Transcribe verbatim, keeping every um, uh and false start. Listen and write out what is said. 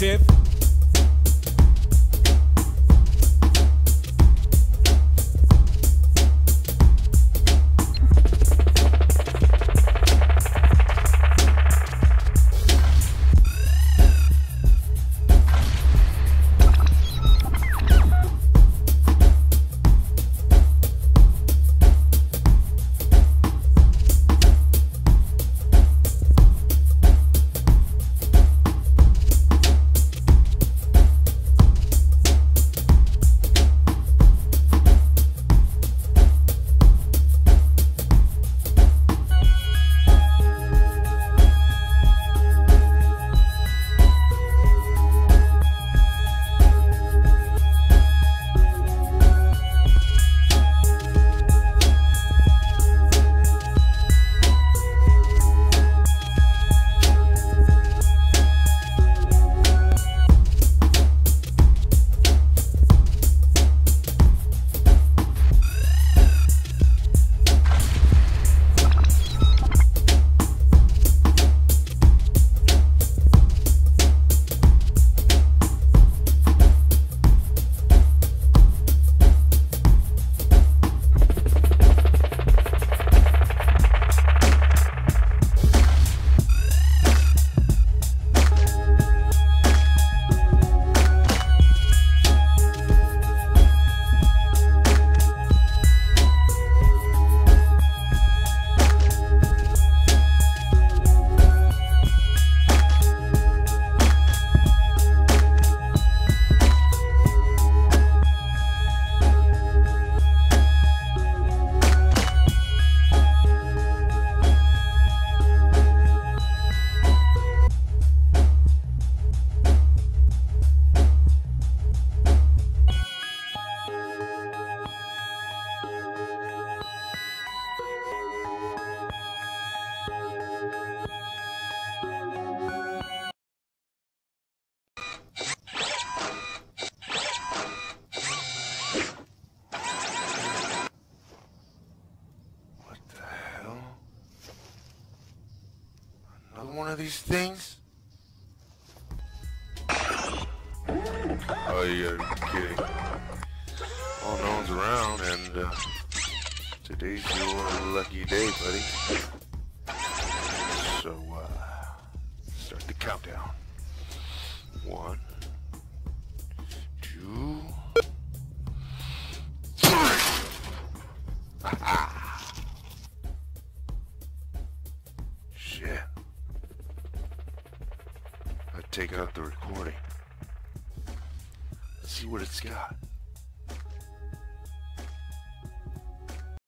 tip. One of these things? Oh, you're kidding. Oh, no one's around, and uh, today's your lucky day, buddy. So, uh, start the countdown. One, two, three. Ha-ha. Shit. I've taken up the recording. Let's see what it's got.